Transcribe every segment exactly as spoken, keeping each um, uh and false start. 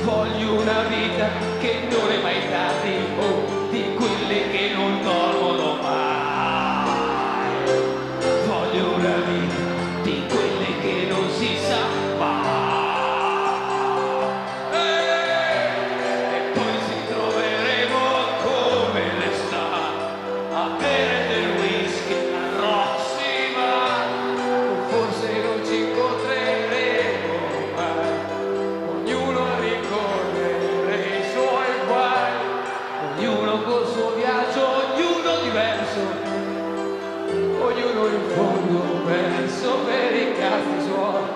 Voglio una vita che non è mai tardi, oh, di quelle che non dormono mai. Voglio una vita di quelle che non si sa mai. E poi ci troveremo come l'estate a bere del whisky a Roxy Bar. O forse non ci incontreremo mai, ognuno a rincorrere i suoi guai, ognuno col suo viaggio, ognuno diverso, ognuno in fondo verso per i cazzi suoi.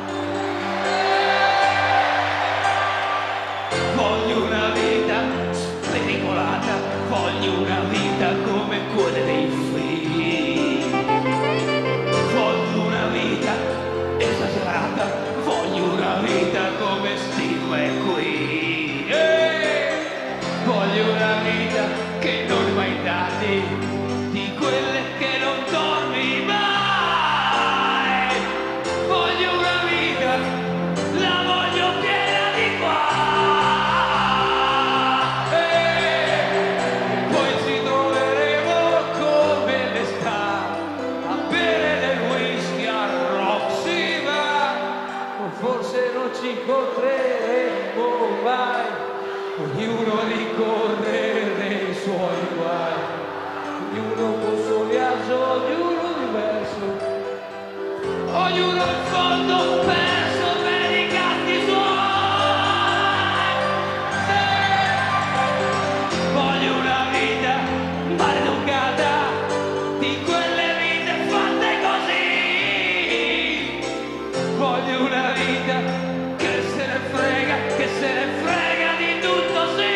Voglio una vita spericolata, voglio una vita come quelle dei film. Voglio una vita esagerata, voglio una vita come Steve McQueen. Eh! Voglio una vita che non è mai dati, di quelle che non dormi mai. Voglio una vita, la voglio piena di qua. E poi ci troveremo come le star a bere del whisky a Roxy Bar. O forse non ci incontreremo mai, ognuno a rincorrere i suoi guai, ognuno col suo viaggio, ognuno diverso, ognuno in fondo perso per i gatti suoi. Eh! Voglio una vita maleducata, di quelle vite fatte così. Voglio una vita che se ne frega, che se ne frega di tutto, sì.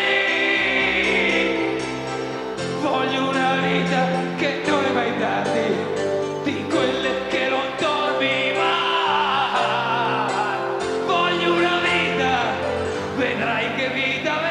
Voglio una vita che non è mai tardi, di quelle che non dormi mai. Voglio una vita, vedrai che vita